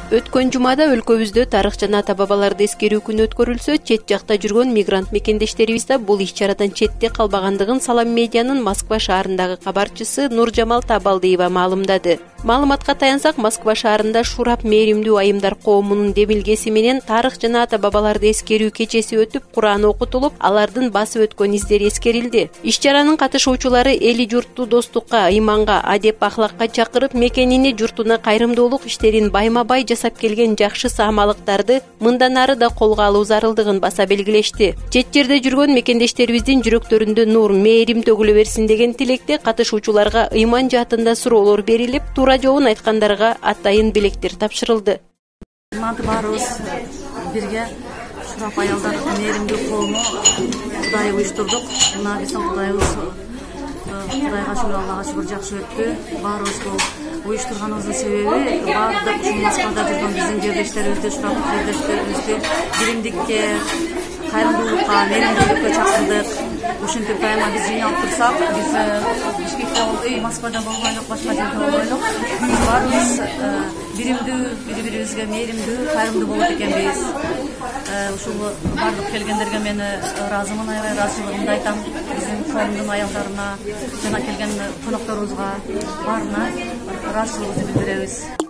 Өткөн жумада өлкөбүздө тарых жана ата бабаларды эскерүү күнү өткөрүлсө, чет жакта жүргөн мигрант мекендештерибиз да бул иш-чарадан четте калбагандыгын Салам медианын Москва шаарындагы кабарчысы Нуржамал Табалдиева маалымдады. Маалыматка таянсак, Москва шаарында Шурап мээримдүү айымдар коомунун демилгеси менен тарых жана ата бабаларды эскерүү кечеси өтүп, Куран окутулуп, алардын басып өткөн издери эскерилди. Иш-чаранын катышуучулары эли журтту достукка, ыйманга, адеп ахлакка чакырып, мекенине, журтуна кайрымдуулук иштерин байма-бай жасап келген жакшы саамалыктарды мындан ары да колго алуу зарылдыгын баса белгилешти. Чет жерде жүргөн мекендештерибиздин жүрөктөрүндө нур, мээрим төгүлө берсин деген тилекте катышуучуларга ыйман жаатында суроолор берилип, туура жообун айткандарга атайын белектер тапшырылды. Баарыбыз бирге Шурап аялдар мээримдүү коому Кудай уюштурдук. Мына биздин Кудайыбыз Кудайга шүгүр, Аллага шүгүр жакшы өттү. Баарыбыз бул уюштурганыбыздын себеби баардык Москвада жүргөн биздин жерлештерибизди, Шурап жерлештерибизди биримдикке, кайрымдуулукка, мээримдүүлүккө чакырдык. Ушинтип дайыма биз жыйналып турсак, биз Бишкекте болбой, Москвада болбойлук, башка жерде болбойлук. Биз баарыбыз биримдүү, бири-бирибизге мээримдүү, кайрымдуу болот экенбиз. Ушул бардык келгендерге мен ыраазымын, аябай ыраазычылыгымды айтам. Биздин коомдун аялдарына жана келген конокторубузга баарына ыраазычылыгыбызды билдиребиз.